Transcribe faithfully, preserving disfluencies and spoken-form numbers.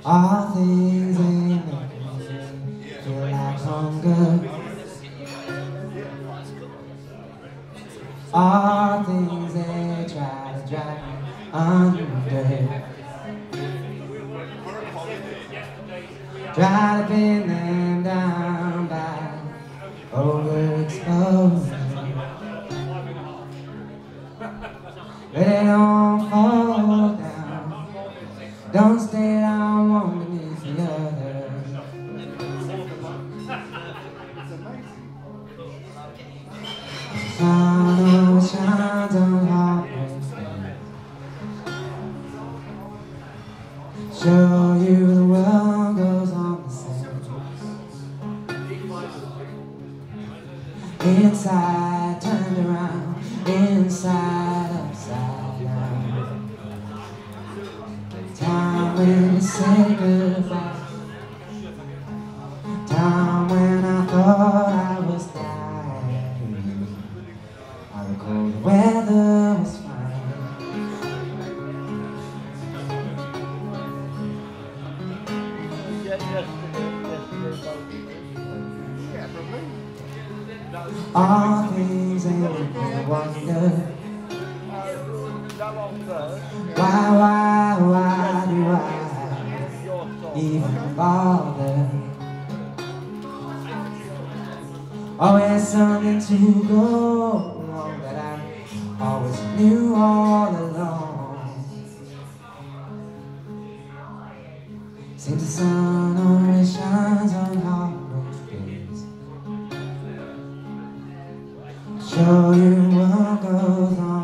All things they make me feel like hunger. All things they try to drag me under. Try to pin them down by overexposure. But they don't fall down. Don't stay down one beneath the other. Sun always shines on heartbreak's face. Show you the world goes on the same. Inside, turned around. Inside, upside down. Time when you say goodbye. Time when I thought I was dying. How the cold weather was fine. All things ain't make me wonder. Why, why, why do I even bother? Always something to go wrong that I always knew all along. Seems the sun always shines on heartbreak's days. Show you what goes on.